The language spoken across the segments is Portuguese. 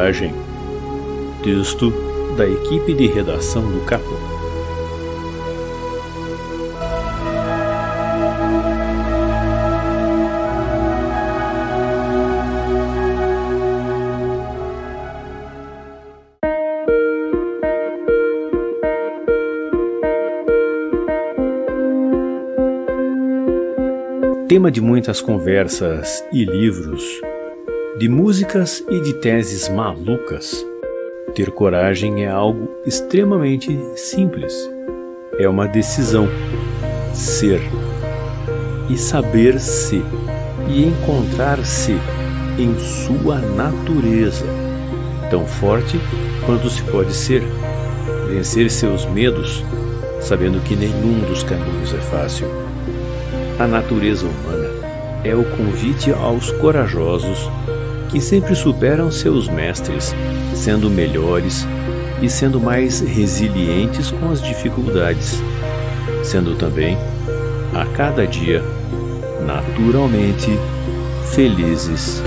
coragem. Texto da equipe de redação do Capô. Tema de muitas conversas e livros, de músicas e de teses malucas, ter coragem é algo extremamente simples. É uma decisão, ser, e saber-se, e encontrar-se em sua natureza, tão forte quanto se pode ser, vencer seus medos, sabendo que nenhum dos caminhos é fácil. A natureza humana é o convite aos corajosos que sempre superam seus mestres, sendo melhores e sendo mais resilientes com as dificuldades, sendo também, a cada dia, naturalmente felizes.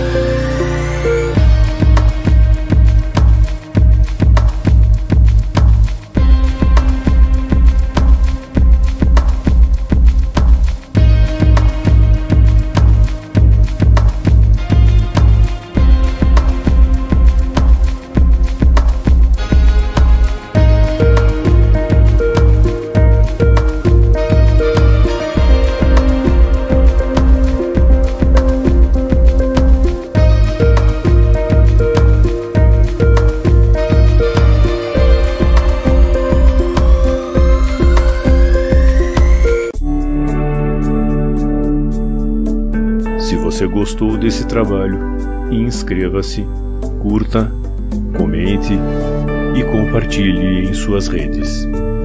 Se você gostou desse trabalho, inscreva-se, curta, comente e compartilhe em suas redes.